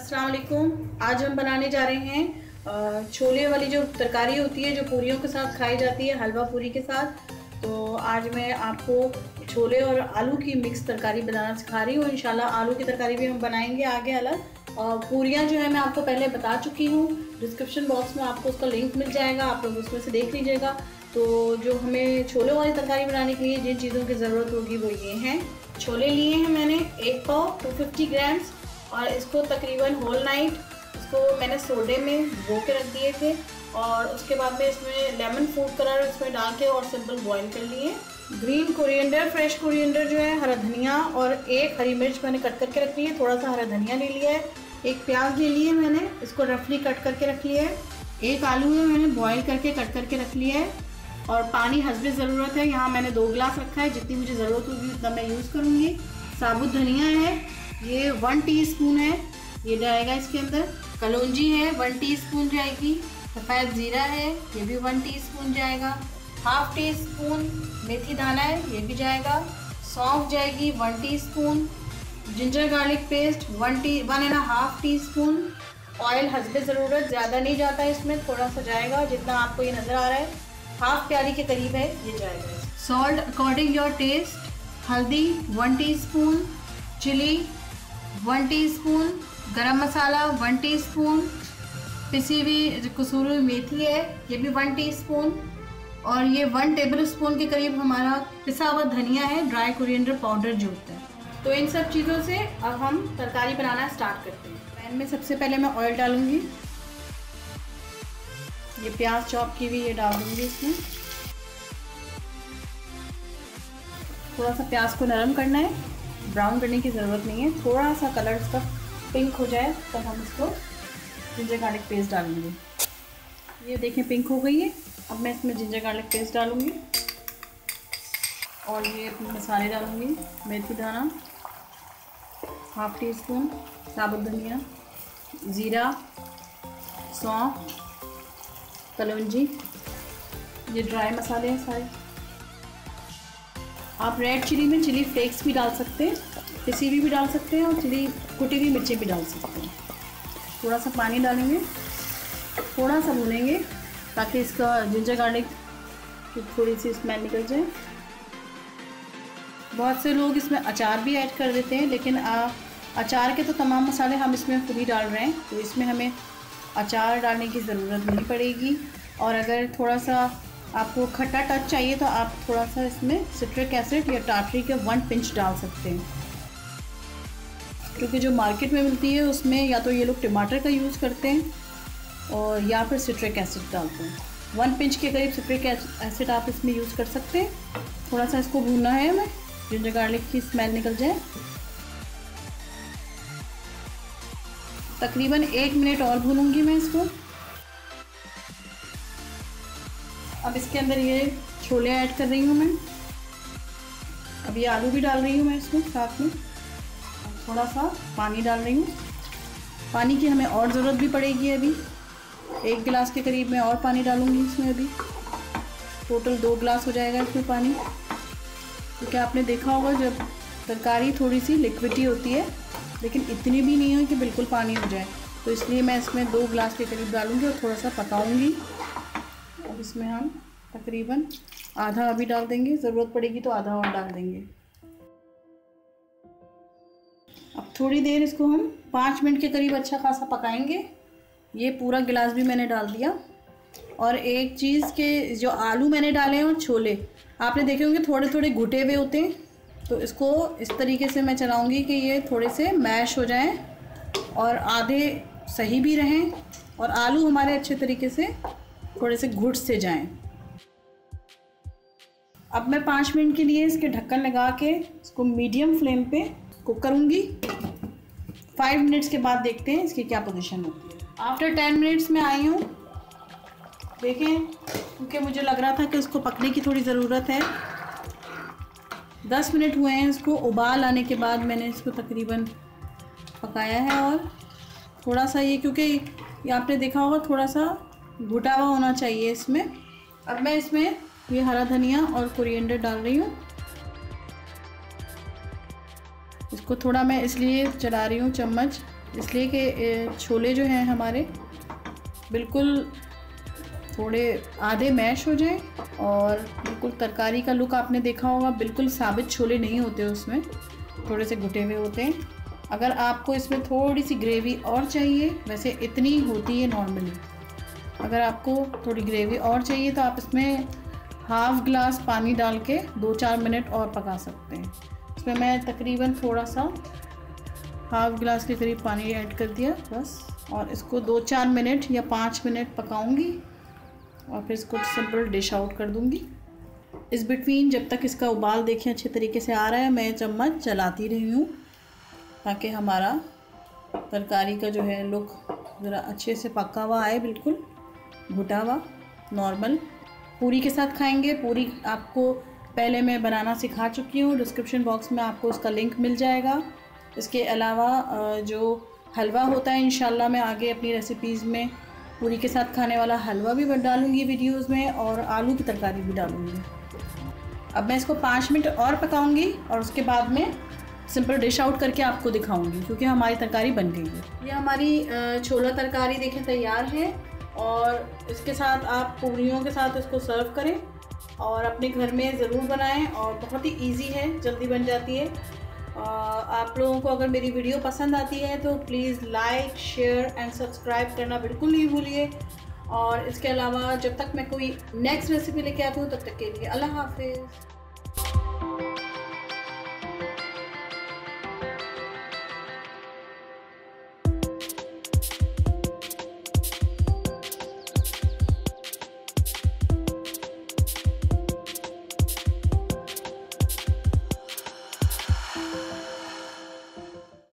अस्सलाम वालेकुम। आज हम बनाने जा रहे हैं छोले वाली जो तरकारी होती है जो पूरियों के साथ खाई जाती है, हलवा पूरी के साथ। तो आज मैं आपको छोले और आलू की मिक्स तरकारी बनाना सिखा रही हूँ। इंशाल्लाह आलू की तरकारी भी हम बनाएंगे आगे अलग। और पूरियाँ जो है मैं आपको पहले बता चुकी हूँ, डिस्क्रिप्शन बॉक्स में आपको उसका लिंक मिल जाएगा, आप लोग उसमें से देख लीजिएगा। तो जो हमें छोले वाली तरकारी बनाने के लिए जिन चीज़ों की ज़रूरत होगी वो ये हैं। छोले लिए हैं मैंने 1 पाव 250 ग्राम्स, और इसको तकरीबन होल नाइट इसको मैंने सोडे में भिगो के रख दिए थे। और उसके बाद में इसमें लेमन फूड कलर इसमें डाल के और सिंपल बॉईल कर लिए। ग्रीन कोरिएंडर, फ्रेश कोरिएंडर जो है, हरा धनिया और एक हरी मिर्च मैंने कट करके रख ली है। थोड़ा सा हरा धनिया ले लिया है। एक प्याज ले लिए मैंने, इसको रफली कट करके रख लिया है। एक आलू है मैंने बॉईल करके कट करके रख लिया है। और पानी हस्बे ज़रूरत है, यहाँ मैंने 2 गिलास रखा है, जितनी मुझे ज़रूरत होगी उतना मैं यूज़ करूँगी। साबुत धनिया है, ये 1 टीस्पून है, ये जाएगा इसके अंदर। कलौंजी है 1 टीस्पून जाएगी। सफ़ेद ज़ीरा है, ये भी 1 टीस्पून जाएगा। हाफ टीस्पून मेथी दाना है, ये भी जाएगा। सौंफ जाएगी 1 teaspoon. Ginger garlic paste 1.5 teaspoon. Oil हस्बे ज़रूरत, ज़्यादा नहीं जाता है इसमें, थोड़ा सा जाएगा, जितना आपको ये नज़र आ रहा है हाफ प्याली के करीब है ये जाएगा। Salt according your taste. हल्दी 1 टीस्पून। Chilli 1 teaspoon. गरम मसाला 1 टीस्पून। पिसी हुई कसूरी मेथी है, ये भी 1 टीस्पून। और ये 1 टेबल स्पून के करीब हमारा पिसा हुआ धनिया है, ड्राई कोरिएंडर पाउडर जो होता है। तो इन सब चीज़ों से अब हम तरकारी बनाना स्टार्ट करते हैं। पैन में सबसे पहले मैं ऑयल डालूंगी। ये प्याज चॉप की हुई ये डाल दूंगी इसमें। थोड़ा सा प्याज को नरम करना है, ब्राउन करने की ज़रूरत नहीं है। थोड़ा सा कलर इसका पिंक हो जाए तब हम इसको जिंजर गार्लिक पेस्ट डालेंगे। ये देखें पिंक हो गई है। अब मैं इसमें जिंजर गार्लिक पेस्ट डालूंगी और ये अपने मसाले डालूंगी। मेथी दाना हाफ टीस्पून, साबुत धनिया, ज़ीरा, सौंफ, कलौंजी, ये ड्राई मसाले हैं सारे। आप रेड चिली में चिली फ्लेक्स भी डाल सकते हैं, पिसी हुई भी डाल सकते हैं, और चिली कुटी हुई मिर्चें भी डाल सकते हैं। थोड़ा सा पानी डालेंगे, थोड़ा सा भूनेंगे ताकि इसका जिंजर गार्लिक की थोड़ी सी स्मेल निकल जाए। बहुत से लोग इसमें अचार भी ऐड कर देते हैं, लेकिन अचार के तो तमाम मसाले हम इसमें खुद ही डाल रहे हैं, तो इसमें हमें अचार डालने की ज़रूरत नहीं पड़ेगी। और अगर थोड़ा सा आपको खट्टा टच चाहिए तो आप थोड़ा सा इसमें सिट्रिक एसिड या टाटरी के 1 पिंच डाल सकते हैं, क्योंकि जो मार्केट में मिलती है उसमें या तो ये लोग टमाटर का यूज़ करते हैं और या फिर सिट्रिक एसिड डालते हैं। 1 पिंच के करीब सिट्रिक एसिड आप इसमें यूज़ कर सकते हैं। थोड़ा सा इसको भूनना है हमें, जिंजर गार्लिक की स्मेल निकल जाए। तकरीबन 1 मिनट और भूनूंगी मैं इसको। अब इसके अंदर ये छोले ऐड कर रही हूँ मैं। अब ये आलू भी डाल रही हूँ मैं इसमें साथ में। थोड़ा सा पानी डाल रही हूँ। पानी की हमें और ज़रूरत भी पड़ेगी। अभी 1 गिलास के करीब मैं और पानी डालूँगी इसमें। अभी टोटल 2 गिलास हो जाएगा इसमें पानी, क्योंकि आपने देखा होगा जब तरकारी थोड़ी सी लिक्विडी होती है, लेकिन इतनी भी नहीं हो कि बिल्कुल पानी हो जाए, तो इसलिए मैं इसमें 2 गिलास के करीब डालूँगी और थोड़ा सा पकाऊँगी। अब इसमें हम तकरीबन आधा अभी डाल देंगे, ज़रूरत पड़ेगी तो आधा और डाल देंगे। अब थोड़ी देर इसको हम 5 मिनट के करीब अच्छा खासा पकाएंगे। ये पूरा गिलास भी मैंने डाल दिया। और एक चीज़ के जो आलू मैंने डाले हैं और छोले आपने देखे होंगे थोड़े थोड़े घुटे हुए होते हैं, तो इसको इस तरीके से मैं चलाऊंगी कि ये थोड़े से मैश हो जाएं और आधे सही भी रहें और आलू हमारे अच्छे तरीके से थोड़े से घुट से जाएं। अब मैं 5 मिनट के लिए इसके ढक्कन लगा के इसको मीडियम फ्लेम पे कुक करूंगी। 5 मिनट्स के बाद देखते हैं इसकी क्या पोजीशन होती है। आफ्टर 10 मिनट्स में आई हूँ, देखें, क्योंकि मुझे लग रहा था कि इसको पकने की थोड़ी ज़रूरत है। 10 मिनट हुए हैं इसको उबाल आने के बाद मैंने इसको तकरीबन पकाया है। और थोड़ा सा ये, क्योंकि ये आपने देखा होगा थोड़ा सा घुटा हुआ होना चाहिए इसमें। अब मैं इसमें ये हरा धनिया और कोरिएंडर डाल रही हूँ। इसको थोड़ा मैं इसलिए चला रही हूँ चम्मच इसलिए कि छोले जो हैं हमारे बिल्कुल थोड़े आधे मैश हो जाए और बिल्कुल तरकारी का लुक आपने देखा होगा, बिल्कुल साबित छोले नहीं होते उसमें, थोड़े से घुटे हुए होते हैं। अगर आपको इसमें थोड़ी सी ग्रेवी और चाहिए, वैसे इतनी होती है नॉर्मली, अगर आपको थोड़ी ग्रेवी और चाहिए तो आप इसमें हाफ़ ग्लास पानी डाल के 2-4 मिनट और पका सकते हैं। इसमें मैं तकरीबन थोड़ा सा हाफ़ ग्लास के करीब पानी ऐड कर दिया बस, और इसको 2-4 मिनट या 5 मिनट पकाऊंगी और फिर इसको सिंपल डिश आउट कर दूंगी। इस बिटवीन जब तक इसका उबाल देखें अच्छे तरीके से आ रहा है, मैं चम्मच चलाती रही हूँ ताकि हमारा तरकारी का जो है लुक ज़रा अच्छे से पका हुआ आए, बिल्कुल घुटा हुआ नॉर्मल। पूरी के साथ खाएंगे, पूरी आपको पहले मैं बनाना सिखा चुकी हूँ, डिस्क्रिप्शन बॉक्स में आपको उसका लिंक मिल जाएगा। इसके अलावा जो हलवा होता है, इंशाल्लाह मैं आगे अपनी रेसिपीज़ में पूरी के साथ खाने वाला हलवा भी डालूँगी वीडियोज़ में, और आलू की तरकारी भी डालूँगी। अब मैं इसको 5 मिनट और पकाऊँगी और उसके बाद में सिंपल डिश आउट करके आपको दिखाऊंगी, क्योंकि हमारी तरकारी बन गई है। ये हमारी छोला तरकारी देखें तैयार है, और इसके साथ आप पूरियों के साथ इसको सर्व करें और अपने घर में ज़रूर बनाएं, और बहुत ही इजी है, जल्दी बन जाती है। आप लोगों को अगर मेरी वीडियो पसंद आती है तो please like, share and subscribe करना बिल्कुल नहीं भूलिए। और इसके अलावा जब तक मैं कोई नेक्स्ट रेसिपी लेके आती हूँ, तब तक के लिए अल्लाह हाफिज़।